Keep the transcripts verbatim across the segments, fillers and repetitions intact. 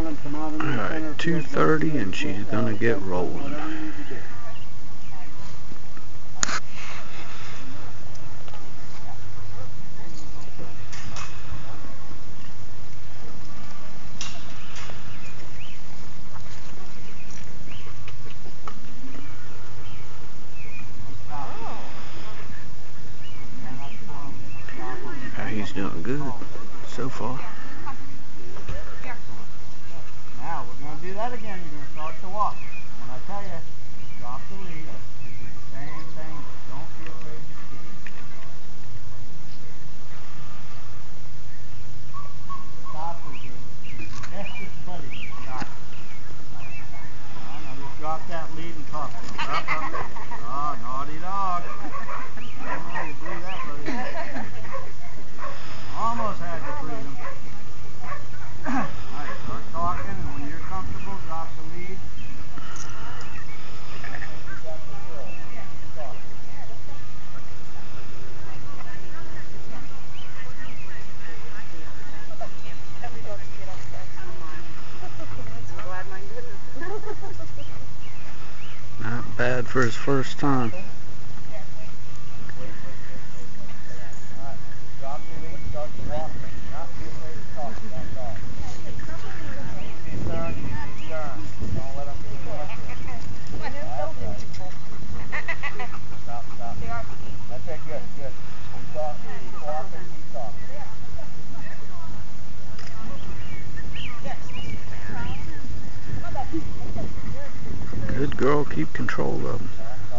Alright, two thirty and she's gonna get rolling. He's doing good so far. Now we're going to do that again. You're going to start to walk. When I tell you, drop the lead. Same thing. Don't be afraid to speed. Stop is your, is your bestest buddy. Stop. Now, now just drop that lead and talk. Up, up. Oh, naughty dog. Oh, you blew that, buddy. Almost had the freedom. Alright, start talking, and when you're comfortable, drop the lead. Not bad for his first time. Good girl, keep control of them.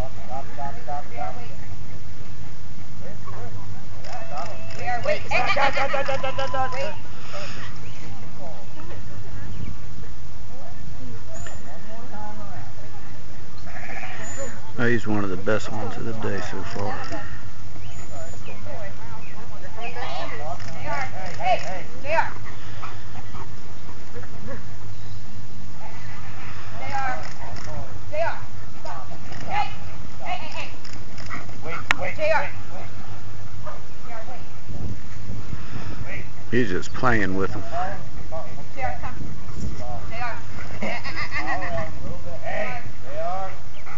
Oh, he's one of the best ones of the day so far. Hey, hey, J R. J R. J R. Stop. Hey, hey, hey, hey. Wait, wait, J R. wait, J R, wait. wait. He's just playing with them. J R, come. J R. Hey, J R.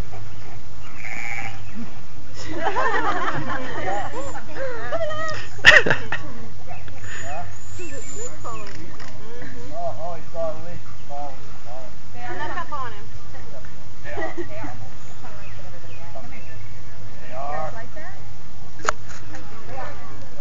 Oh, he saw the lead. Follow, follow. Snuck up on him. J R. J R. J R. Like that? J R.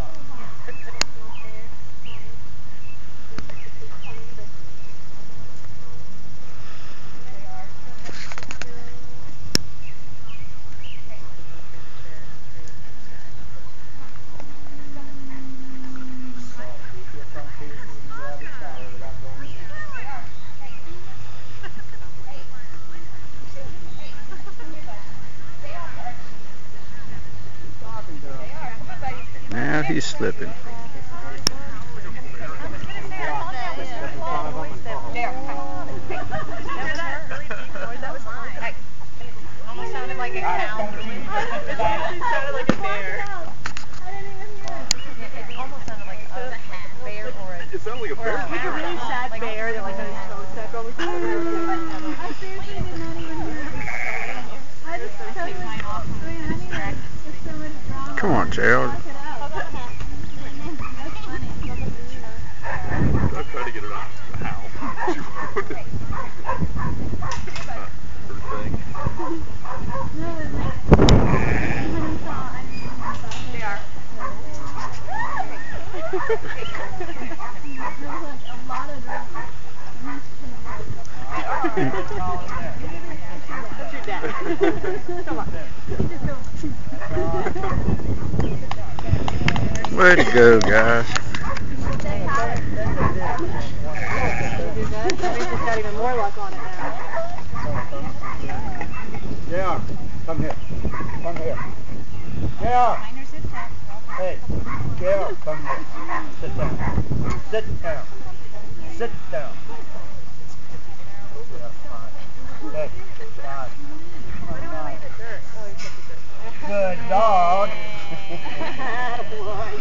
Now he's slipping. There, come. That was mine. Hey. Almost sounded like a cow. It sounded like a bear. It almost sounded like a bear or a... It sounded like a bear. Like a really sad bear that like on his toe stuck over. I seriously did not even hear it. I just totally went off. I mean, I need like, if somebody's wrong. Come on, J R. That's funny. I tried to get it out. How? First thing. No, it was like, somebody saw, I didn't even know about it. They are. There was like a lot of them. What's your dad? Come on. Way to go, guys. That means it's got even more luck on it now. J R, come here. Come here. J R. Hey, J R, come here. Sit down. Sit down. Sit down. Yeah, fine. Hey, fine. Fine. Good dog.